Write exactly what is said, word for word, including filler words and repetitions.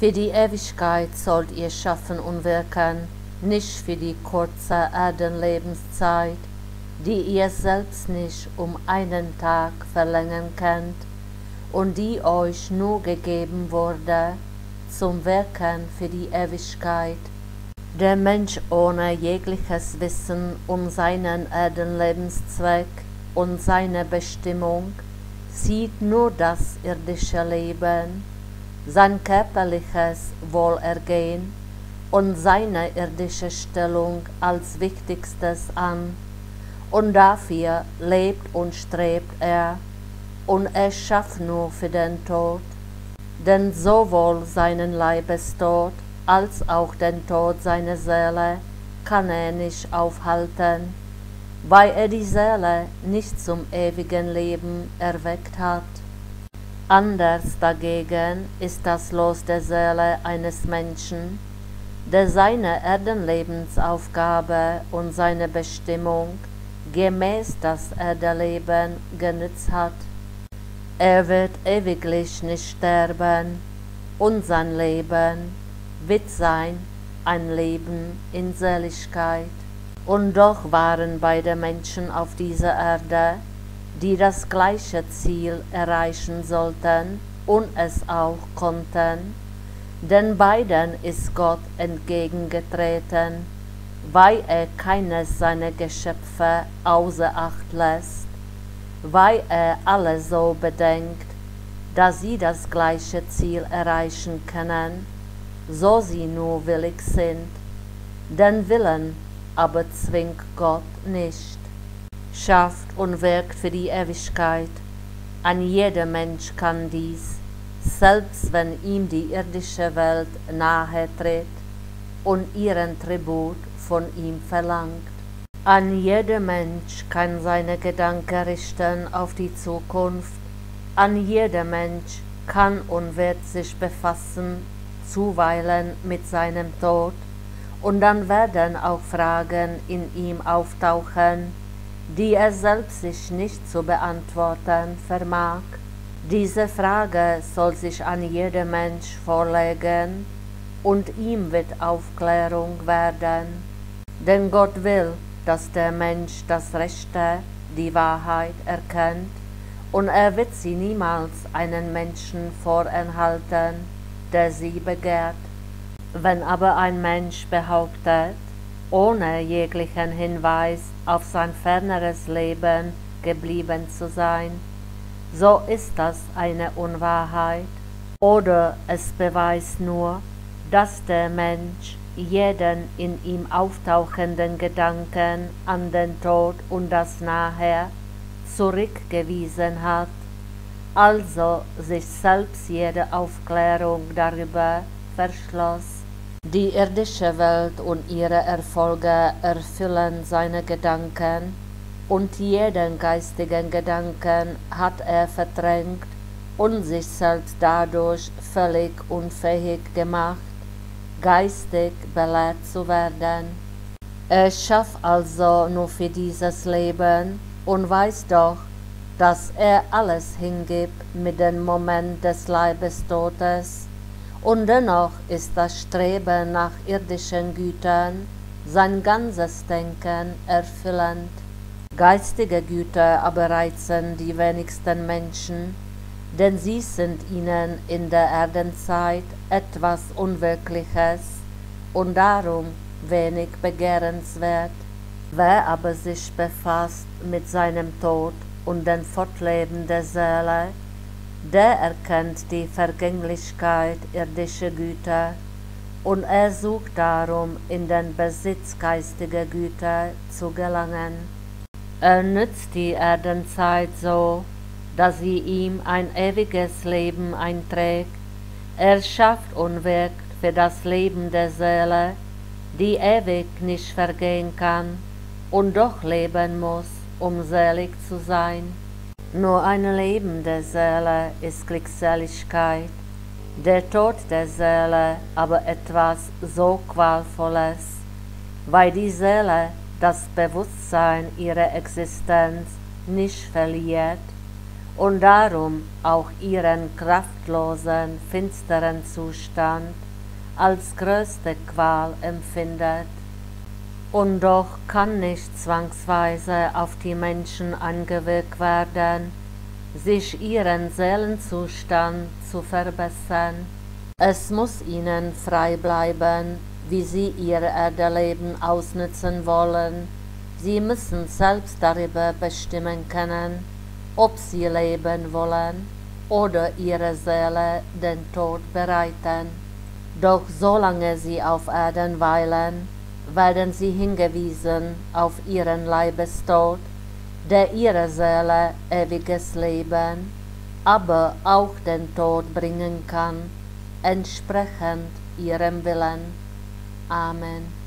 Für die Ewigkeit sollt ihr schaffen und wirken, nicht für die kurze Erdenlebenszeit, die ihr selbst nicht um einen Tag verlängern könnt und die euch nur gegeben wurde zum Wirken für die Ewigkeit. Der Mensch ohne jegliches Wissen um seinen Erdenlebenszweck und seine Bestimmung sieht nur das irdische Leben, sein körperliches Wohlergehen und seine irdische Stellung als Wichtigstes an, und dafür lebt und strebt er, und er schafft nur für den Tod, denn sowohl seinen Leibestod als auch den Tod seiner Seele kann er nicht aufhalten, weil er die Seele nicht zum ewigen Leben erweckt hat. Anders dagegen ist das Los der Seele eines Menschen, der seine Erdenlebensaufgabe und seine Bestimmung gemäß das Erdenleben genützt hat. Er wird ewiglich nicht sterben, und sein Leben wird sein ein Leben in Seligkeit. Und doch waren beide Menschen auf dieser Erde, die das gleiche Ziel erreichen sollten und es auch konnten, denn beiden ist Gott entgegengetreten, weil er keines seiner Geschöpfe außer Acht lässt, weil er alle so bedenkt, dass sie das gleiche Ziel erreichen können, so sie nur willig sind, den Willen aber zwingt Gott nicht. Schafft und wirkt für die Ewigkeit. Ein jeder Mensch kann dies, selbst wenn ihm die irdische Welt nahe tritt und ihren Tribut von ihm verlangt. Ein jeder Mensch kann seine Gedanken richten auf die Zukunft. Ein jeder Mensch kann und wird sich befassen, zuweilen mit seinem Tod, und dann werden auch Fragen in ihm auftauchen, die er selbst sich nicht zu beantworten vermag. Diese Frage soll sich an jeder Mensch vorlegen, und ihm wird Aufklärung werden. Denn Gott will, dass der Mensch das Rechte, die Wahrheit erkennt, und er wird sie niemals einen Menschen vorenthalten, der sie begehrt. Wenn aber ein Mensch behauptet, ohne jeglichen Hinweis auf sein ferneres Leben geblieben zu sein, so ist das eine Unwahrheit, oder es beweist nur, dass der Mensch jeden in ihm auftauchenden Gedanken an den Tod und das Nachher zurückgewiesen hat, also sich selbst jede Aufklärung darüber verschloss. Die irdische Welt und ihre Erfolge erfüllen seine Gedanken, und jeden geistigen Gedanken hat er verdrängt und sich selbst dadurch völlig unfähig gemacht, geistig belehrt zu werden. Er schafft also nur für dieses Leben und weiß doch, dass er alles hingibt mit dem Moment des Leibestodes, und dennoch ist das Streben nach irdischen Gütern sein ganzes Denken erfüllend. Geistige Güter aber reizen die wenigsten Menschen, denn sie sind ihnen in der Erdenzeit etwas Unwirkliches und darum wenig begehrenswert. Wer aber sich befasst mit seinem Tod und dem Fortleben der Seele, der erkennt die Vergänglichkeit irdischer Güter, und er sucht darum, in den Besitz geistiger Güter zu gelangen. Er nützt die Erdenzeit so, dass sie ihm ein ewiges Leben einträgt. Er schafft und wirkt für das Leben der Seele, die ewig nicht vergehen kann und doch leben muss, um selig zu sein. Nur ein Leben der Seele ist Glückseligkeit, der Tod der Seele aber etwas so Qualvolles, weil die Seele das Bewusstsein ihrer Existenz nicht verliert und darum auch ihren kraftlosen, finsteren Zustand als größte Qual empfindet. Und doch kann nicht zwangsweise auf die Menschen angewirkt werden, sich ihren Seelenzustand zu verbessern. Es muss ihnen frei bleiben, wie sie ihr Erdenleben ausnutzen wollen. Sie müssen selbst darüber bestimmen können, ob sie leben wollen oder ihre Seele den Tod bereiten. Doch solange sie auf Erden weilen, werden sie hingewiesen auf ihren Leibestod, der ihrer Seele ewiges Leben, aber auch den Tod bringen kann, entsprechend ihrem Willen. Amen.